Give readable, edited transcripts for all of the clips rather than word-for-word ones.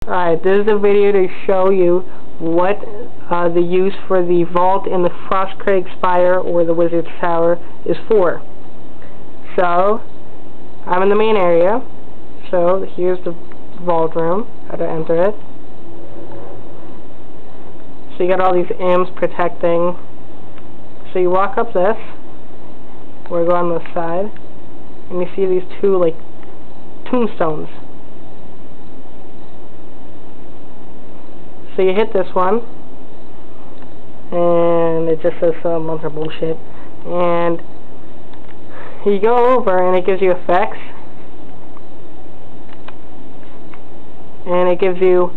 Alright, this is a video to show you what the use for the vault in the Frostcraig Spire or the Wizard's Tower is for. So, I'm in the main area. So, here's the vault room, how to enter it. So you got all these imps protecting. So you walk up this, or go on this side, and you see these two, like, tombstones. So you hit this one, and it just says some other bullshit, and you go over and it gives you effects, and it gives you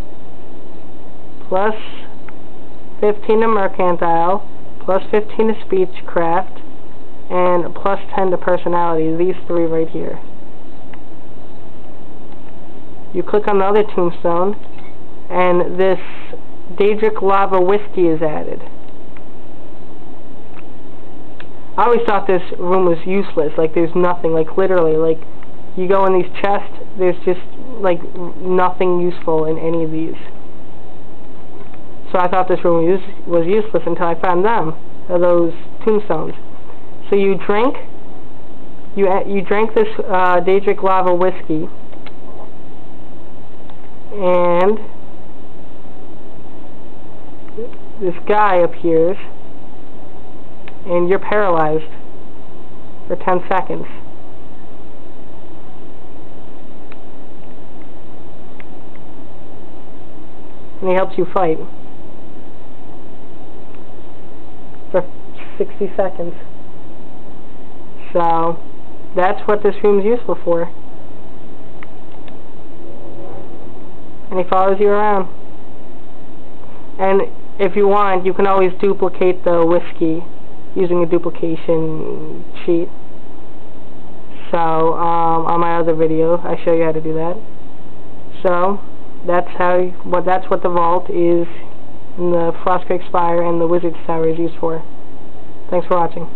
plus 15 to mercantile, plus 15 to speechcraft, and plus 10 to personality, these three right here. You click on the other tombstone, and this Daedric Lava Whiskey is added. I always thought this room was useless, like there's nothing, like literally, like you go in these chests, there's just like nothing useful in any of these. So I thought this room was useless until I found them, those tombstones. So you drink this Daedric Lava Whiskey, and this guy appears, and you're paralyzed for 10 seconds. And he helps you fight for 60 seconds. So, that's what this room's useful for. And he follows you around. And if you want, you can always duplicate the whiskey using a duplication cheat. So, on my other video, I show you how to do that. So, that's what the vault is in the Frostcraig Spire and the Wizard's Tower is used for. Thanks for watching.